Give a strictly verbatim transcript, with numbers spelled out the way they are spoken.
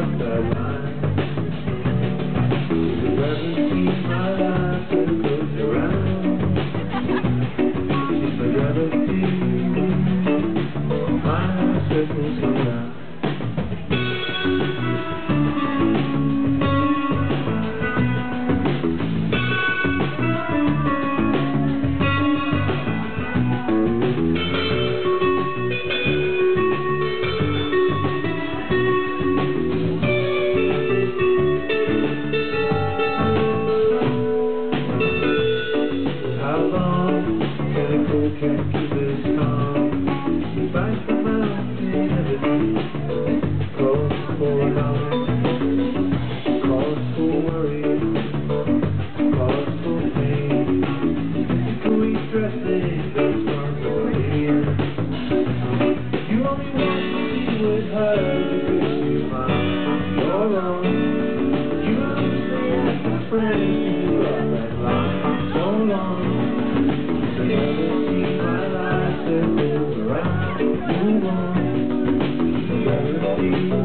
cross that line. Would you rather see my life circles around? If I'd rather see my life circles around. How long can a cold cat keep his calm? He bites the mouth in everything. Calls for knowledge, calls for worry, calls for pain. Physically stressing the storms of pain. You only want to see what hurts because you find you're wrong. You understand my friend, you love that line so long. Never see my life circle around, move on. Never see